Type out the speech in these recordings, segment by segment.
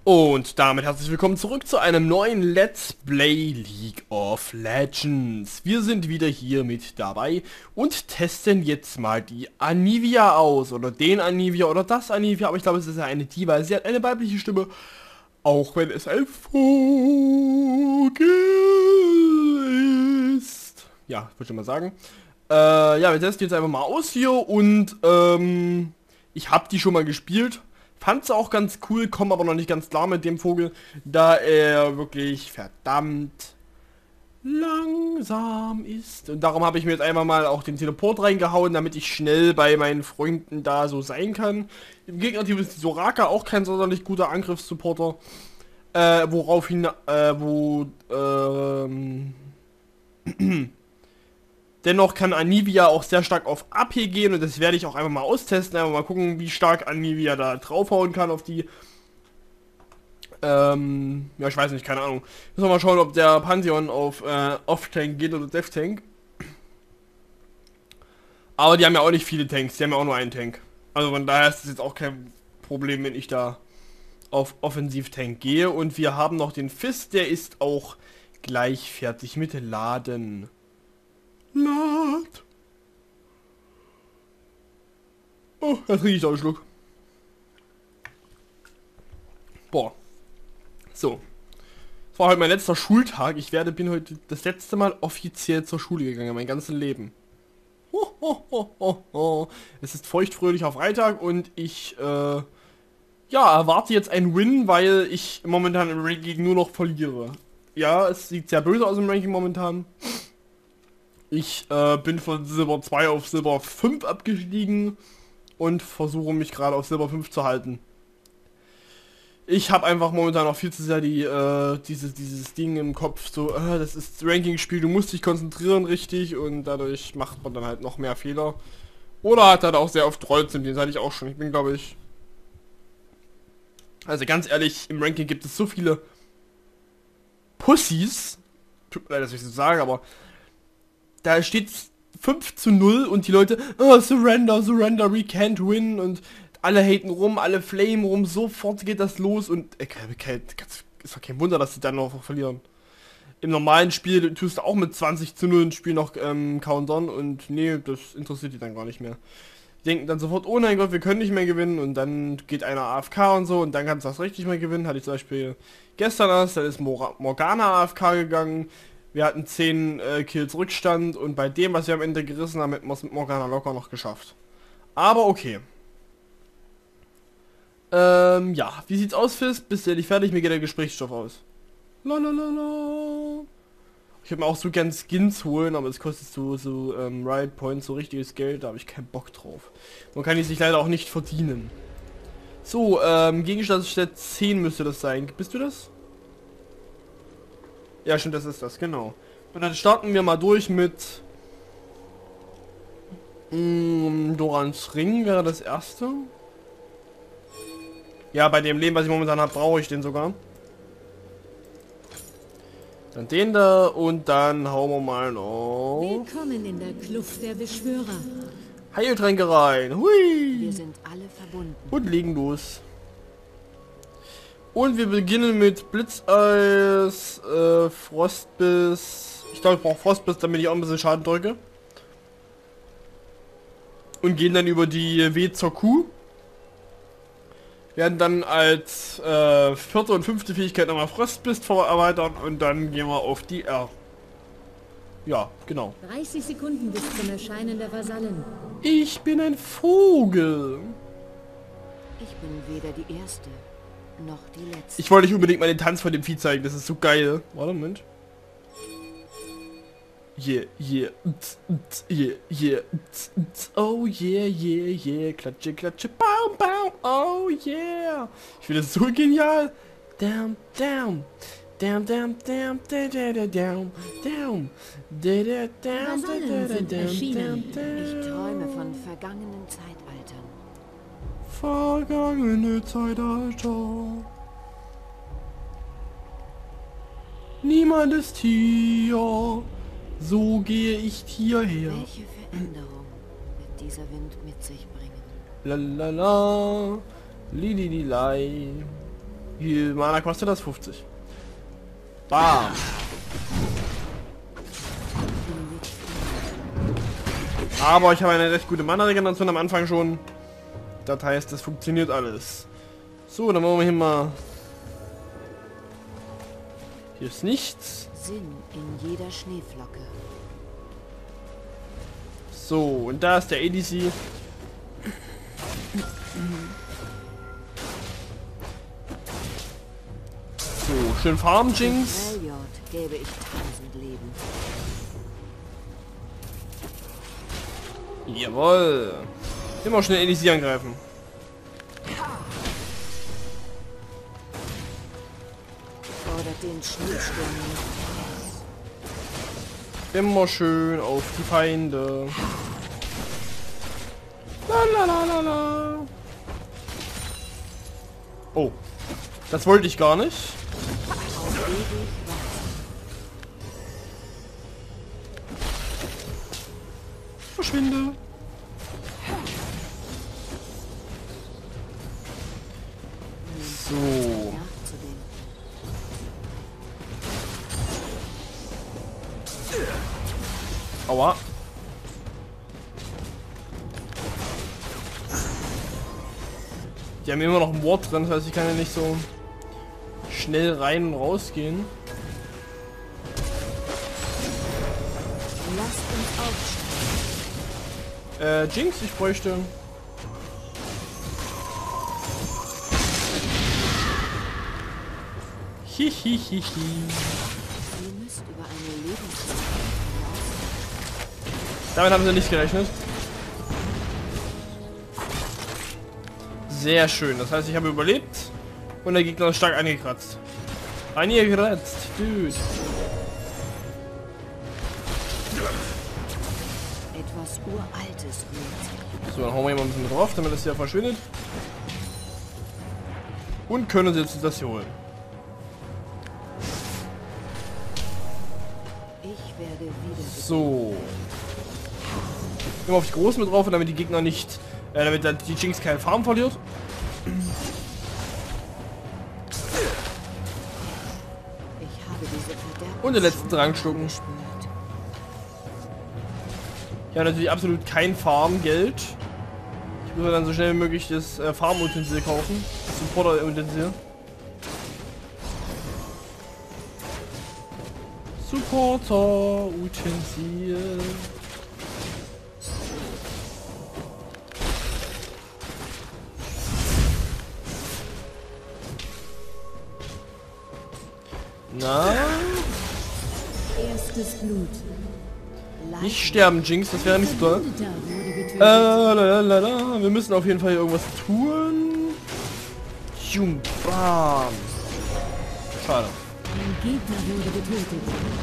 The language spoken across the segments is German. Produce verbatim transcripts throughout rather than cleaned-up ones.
Und damit herzlich willkommen zurück zu einem neuen Let's Play League of Legends. Wir sind wieder hier mit dabei und testen jetzt mal die Anivia aus. Oder den Anivia oder das Anivia. Aber ich glaube, es ist ja eine die, weil sie hat eine weibliche Stimme. Auch wenn es ein Vogel ist. Ja, würde ich mal sagen. Äh, ja, wir testen jetzt einfach mal aus hier und ähm, ich habe die schon mal gespielt. Fand sie auch ganz cool, komme aber noch nicht ganz klar mit dem Vogel, da er wirklich verdammt langsam ist. Und darum habe ich mir jetzt einmal mal auch den Teleport reingehauen, damit ich schnell bei meinen Freunden da so sein kann. Im Gegnerteam ist die Soraka auch kein sonderlich guter Angriffssupporter. Äh, woraufhin, äh, wo, ähm... Dennoch kann Anivia auch sehr stark auf A P gehen und das werde ich auch einfach mal austesten. Einfach mal gucken, wie stark Anivia da draufhauen kann auf die. Ähm, ja, ich weiß nicht, keine Ahnung. Müssen wir mal schauen, ob der Pantheon auf äh, Off-Tank geht oder Def-Tank. Aber die haben ja auch nicht viele Tanks, die haben ja auch nur einen Tank. Also von daher ist es jetzt auch kein Problem, wenn ich da auf Offensiv-Tank gehe. Und wir haben noch den Fist, der ist auch gleich fertig mit Laden. Lad. Oh, da trinke ich noch einen Schluck. Boah. So. Das war heute mein letzter Schultag. Ich werde, bin heute das letzte Mal offiziell zur Schule gegangen, mein ganzes Leben. Ho, ho, ho, ho, ho. Es ist feuchtfröhlicher Freitag und ich, äh, ja, erwarte jetzt einen Win, weil ich momentan im Ranking nur noch verliere. Ja, es sieht sehr böse aus im Ranking momentan. Ich äh, bin von Silber zwei auf Silber fünf abgestiegen und versuche mich gerade auf Silber fünf zu halten. Ich habe einfach momentan noch viel zu sehr die, äh, dieses, dieses Ding im Kopf, so, äh, das ist Ranking-Spiel, du musst dich konzentrieren richtig und dadurch macht man dann halt noch mehr Fehler. Oder hat halt auch sehr oft Trolls, den hatte ich auch schon. Ich bin, glaube ich... Also ganz ehrlich, im Ranking gibt es so viele Pussys. Tut mir leid, dass ich das so sage, aber... Da steht fünf zu null und die Leute, oh, surrender, surrender, we can't win und alle haten rum, alle flamen rum, sofort geht das los und äh, ist doch kein Wunder, dass sie dann noch verlieren. Im normalen Spiel tust du auch mit zwanzig zu null ein Spiel noch ähm, countern und nee, das interessiert die dann gar nicht mehr. Die denken dann sofort, oh mein Gott, wir können nicht mehr gewinnen und dann geht einer A F K und so und dann kannst du das richtig mal gewinnen. Hatte ich zum Beispiel gestern erst, dann ist Mor Morgana A F K gegangen. Wir hatten zehn äh, Kills Rückstand und bei dem, was wir am Ende gerissen haben, hätten wir es mit Morgana locker noch geschafft. Aber okay. Ähm, ja. Wie sieht's aus, Fist? Bist du nicht fertig? Mir geht der Gesprächsstoff aus. Lalalala. Ich würde mir auch so gern Skins holen, aber es kostet so, so ähm, Riot Points, so richtiges Geld, da habe ich keinen Bock drauf. Man kann die sich leider auch nicht verdienen. So, ähm, Gegenstandsstelle zehn müsste das sein. Bist du das? Ja, stimmt, das ist das, genau. Und dann starten wir mal durch mit mm, Dorans Ring wäre das erste. Ja, bei dem Leben, was ich momentan habe, brauche ich den sogar. Dann den da und dann hauen wir mal noch. Willkommen in der Kluft der Beschwörer. Heiltränke rein. Hui. Wir sind alle verbunden. Und legen los. Und wir beginnen mit Blitzeis, äh, Frostbiss. Ich glaube, ich brauche Frostbiss, damit ich auch ein bisschen Schaden drücke. Und gehen dann über die W zur Q. Werden dann als äh, vierte und fünfte Fähigkeit nochmal Frostbiss erweitern und dann gehen wir auf die R. Ja, genau. dreißig Sekunden bis zum Erscheinen der Vasallen. Ich bin ein Vogel. Ich bin weder die Erste noch die Letzte. Ich wollte nicht unbedingt mal den Tanz von dem Vieh zeigen, das ist so geil. Warte, Moment. Yeah, yeah, tz, tz, yeah, yeah, tz, tz, oh yeah, yeah, yeah, klatsche, klatsche, baum, baum, oh yeah. Ich finde das so genial. Down, down, down, down, down, down, down, down, down, down, down, Vasallen sind erschienen. Ich träume von vergangenen Zeitaltern. Vergangene Zeitalter. Niemand ist hier. So gehe ich hierher. Welche Veränderung wird dieser Wind mit sich bringen? Lalala. Lilililei. Wie viel Mana kostet das? fünfzig. Bam. Aber ich habe eine recht gute Mana-Regeneration am Anfang schon. Das heißt, das funktioniert alles. So, dann wollen wir hier mal... Hier ist nichts. Sinn in jeder Schneeflocke. So, und da ist der A D C. So, schön Farm, Jinx. Freljord gäbe ich tausend Leben. Jawohl. Immer schnell A D C angreifen. Fordert den Schneesturm nicht. Immer schön auf die Feinde. La la la la la. Oh. Das wollte ich gar nicht. Auf ewig warten. Verschwinde. So. Nachzudenken. Aua. Die haben immer noch ein Ward drin, das heißt, ich kann ja nicht so schnell rein und rausgehen. Lasst uns aufstehen. Äh, Jinx, ich bräuchte... Hihihihi. Ihr müsst über eine Lebenszeit hinaus. Damit haben sie nicht gerechnet. Sehr schön, das heißt, ich habe überlebt und der Gegner ist stark angekratzt. Angekratzt, dude. Etwas Uraltes rührt sich. So, dann hauen wir mal ein bisschen drauf, damit das hier verschwindet. Und können uns jetzt das hier holen. Ich werde wieder. So. Immer auf die Großen mit drauf, damit die Gegner nicht, äh, damit die Jinx keinen Farm verliert. Ich habe diese Verderben Und den letzten Drang schlucken. gespürt. Ja, natürlich absolut kein Farmgeld. Ich muss dann so schnell wie möglich das äh, Farmutensil kaufen. Das Supporter-Utensil. Supporter-Utensil. Na? Erstes Blut. Nicht sterben, Jinx, das wäre nicht so toll. Ritter wurde getötet. Äh, lalalala. Wir müssen auf jeden Fall hier irgendwas tun. Jum, bam. Schade. Ein Gegner wurde getötet.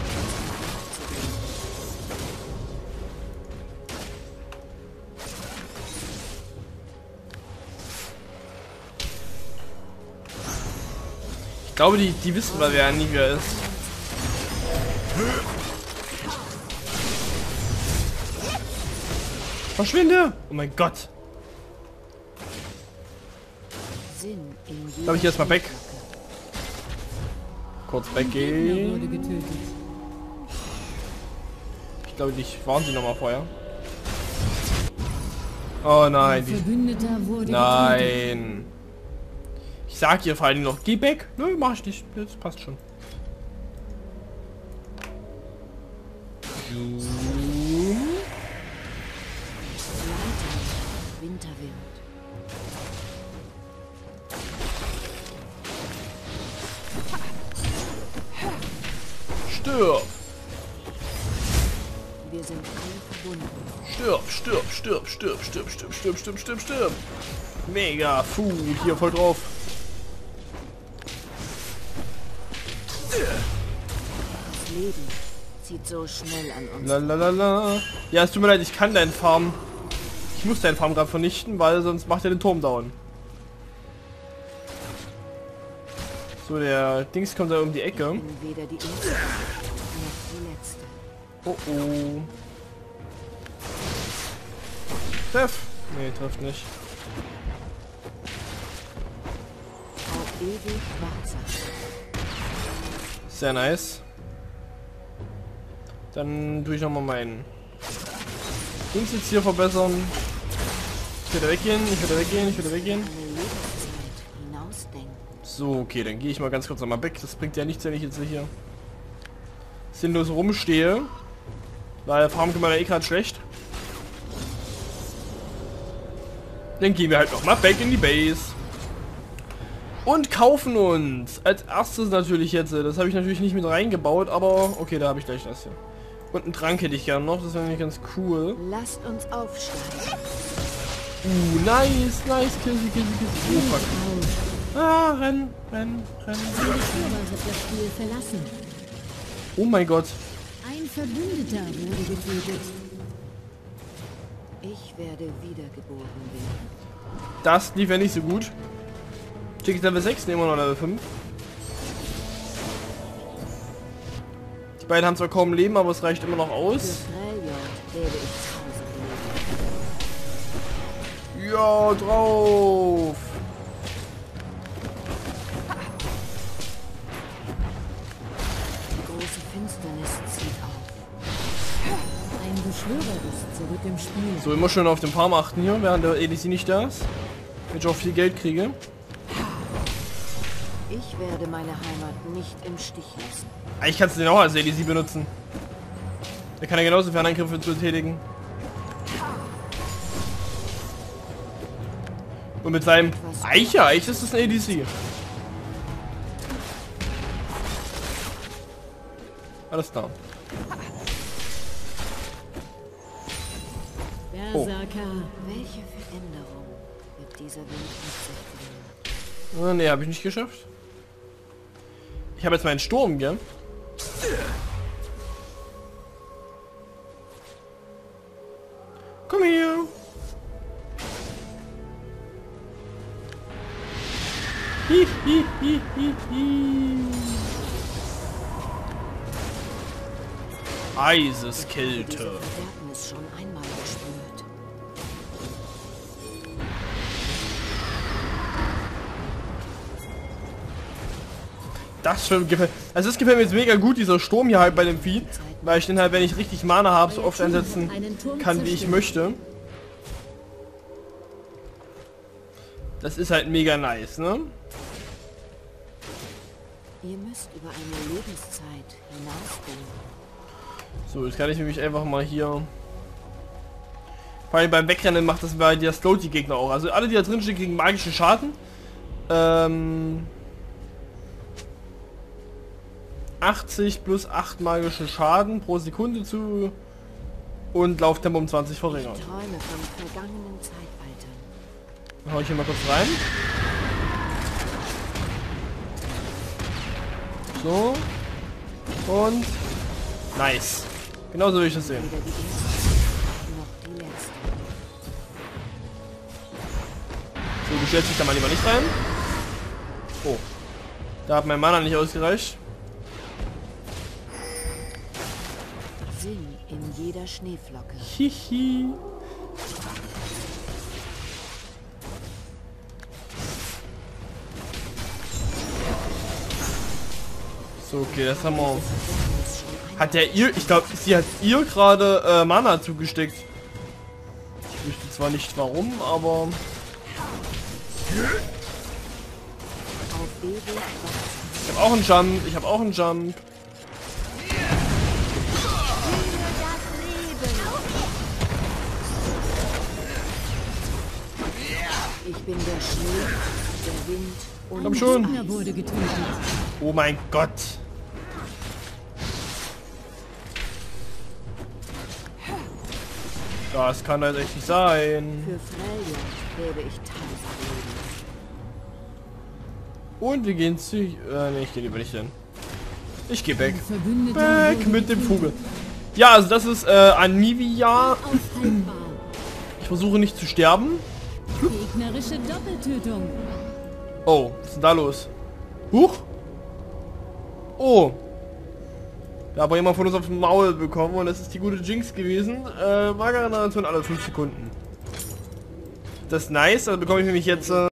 Ich glaube, die, die wissen mal, wer nie wieder ist. Verschwinde! Oh mein Gott. Sinn in Darf ich jetzt mal weg? Schneeflocke. Kurz Gegner weggehen. wurde getötet. Ich glaube, die waren sie nochmal vorher. Oh nein. Ein Die, Verbündeter wurde getötet. nein. Ich sag ihr vor allem noch, geh weg. Nö, mach ich nicht. Das passt schon. Leiter, Winterwind. Stirb. Wir sind alle verbunden. Stirb, stirb, stirb, stirb, stirb, stirb, stirb, stirb, stirb, stirb. Mega, puh, hier voll drauf. Das Leben zieht so schnell an uns. Lalalala. Ja, es tut mir leid, ich kann deinen Farm. Ich muss deinen Farm gerade vernichten, weil sonst macht er den Turm down. So, der Dings kommt da um die Ecke. Ich bin weder die erste noch die letzte. Oh oh. Treff. Nee, trifft nicht. Auf ewig wachsam. Sehr nice. Dann tue ich nochmal meinen Dings jetzt hier verbessern. Ich werde weggehen, ich werde weggehen, ich werde weggehen. Eine Lebenszeit hinausdenken. So, okay, dann gehe ich mal ganz kurz nochmal weg. Das bringt ja nichts, wenn ich jetzt hier sinnlos rumstehe. Weil Farm kann man ja eh gerade schlecht. Dann gehen wir halt nochmal back in die Base. Und kaufen uns als erstes natürlich jetzt, das habe ich natürlich nicht mit reingebaut, aber okay, da habe ich gleich das hier. Und einen Trank hätte ich gerne noch, das wäre nämlich ganz cool. Lasst uns aufsteigen. Uh, nice, nice, Kissy, Kissy, Kissy. Oh, fuck. Ah, renn, renn, renn. Eine Firma hat das Spiel verlassen. Oh mein Gott. Ein Verbündeter wurde getötet. Ich werde wiedergeboren werden. Das lief ja nicht so gut. Check ich Level sechs, nehmen wir noch Level fünf. Die beiden haben zwar kaum Leben, aber es reicht immer noch Für aus. Freljord werde ich tausend leben. Ja, drauf. Die große Finsternis zieht auf. Ein Beschwörer ist zurück im Spiel. So, immer schön auf den Farm achten hier, während der E D C nicht da ist. Damit ich auch viel Geld kriege. Ich werde meine Heimat nicht im Stich lassen. Eigentlich kannst du den auch als E D C benutzen. Der kann ja genauso Fernangriffe zu tätigen. Und mit seinem Eicher, eigentlich ist das ein E D C. Alles klar. Berserker. Welche Veränderung wird dieser Wind mit sich bringen? Ah, nee, habe ich nicht geschafft. Ich habe jetzt meinen Sturm, gell? Komm her. Hi, hi, hi, hi, hi. Eiseskälte. Diese Verderbnis schon einmal gespürt. Das schon gefällt. Also das gefällt mir jetzt mega gut, dieser Sturm hier halt bei dem Vieh. Weil ich den halt, wenn ich richtig Mana habe, so oft einsetzen kann, wie ich möchte. Das ist halt mega nice, ne? Ihr müsst über eine Lebenszeit hinausdenken. So, jetzt kann ich nämlich einfach mal hier... Vor allem beim Wegrennen macht das bei der Slow die Gegner auch. Also alle, die da drin stehen, kriegen magischen Schaden. Ähm... achtzig plus acht magische Schaden pro Sekunde zu... Und Lauftempo um zwanzig verringert. Ich träume von vergangenen Zeitaltern. Dann hau ich hier mal kurz rein. So. Und... Nice. Genauso will ich das sehen. Weder die erste noch die letzte. So, du stellst dich da mal lieber nicht rein. Oh. Da hat mein Mana nicht ausgereicht. Sinn in jeder Schneeflocke. Hihi. So, okay, das haben wir. Hat der ihr, ich glaube, sie hat ihr gerade äh, Mana zugesteckt. Ich wüsste zwar nicht warum, aber... Auf ewig wachsen. Ich habe auch einen Jump, ich habe auch einen Jump. Ich bin der Schnee, der Wind und Komm schon. Gegner wurde getötet. Oh mein Gott. Das kann halt echt nicht sein. für Freljord lebe ich tausend Leben. Und wir gehen zu... Äh, nee, ich gehe lieber nicht hin. Ich gehe weg. Ein Verbündeter Weg wurde mit dem getötet. Vogel. Ja, also das ist äh, Anivia. Unaufhaltbar. Ich versuche nicht zu sterben. Gegnerische Doppeltötung. Oh, was ist denn da los? Huch. Oh. Da hat aber jemand von uns auf den Maul bekommen und das ist die gute Jinx gewesen. Äh, Mageregeneration alle fünf Sekunden. Das ist nice, also bekomme ich nämlich jetzt... Äh